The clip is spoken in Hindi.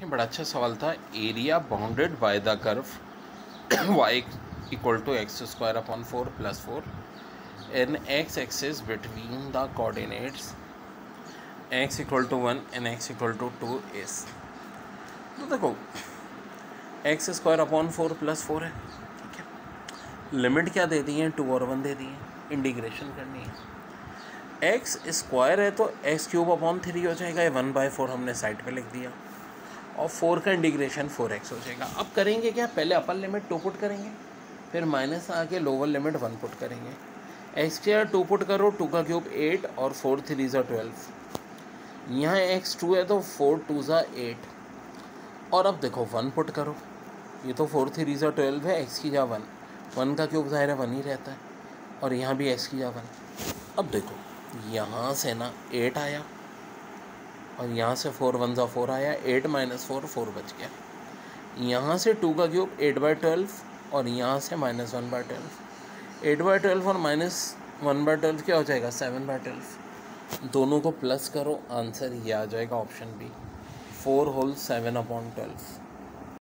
देखिए बड़ा अच्छा सवाल था। Area bounded by the curve y equal to x squared upon 4 plus 4 and x axis between the coordinates x equal to 1 and x equal to 2 is. तो देखो एक्स स्क्वायर अपॉन 4 प्लस 4 है, ठीक है। लिमिट क्या दे दी है, 2 और 1 दे दी है, इंटीग्रेशन करनी है। एक्स स्क्वायर है तो एक्स क्यूब अपॉन 3 हो जाएगा, ये 1/4 हमने साइड पे लिख दिया, और 4 का इंटीग्रेशन 4x हो जाएगा। अब करेंगे क्या, पहले अपर लिमिट 2 पुट करेंगे, फिर माइनस आके लोअर लिमिट 1 पुट करेंगे। एक्स के 2 पुट करो, 2 का क्यूब 8 और 4 3 ज़ा 12। यहाँ एक्स 2 है तो 4 2 ज़ा 8, और अब देखो 1 पुट करो, ये तो 4 3 ज़ा 12 है, एक्स की जा 1, 1 का क्यूब ज़ाहिर है 1 ही रहता है, और यहाँ भी एक्स की जा 1। अब देखो यहाँ से ना 8 आया, और यहाँ से 4 1 ज़ा 4 आया, 8 माइनस 4 4 बच गया। यहाँ से 2 का क्यूब 8/12, और यहाँ से -1/12। 8/12 और -1/12 क्या हो जाएगा, 7/12। दोनों को प्लस करो, आंसर ये आ जाएगा ऑप्शन बी, 4 होल 7/12।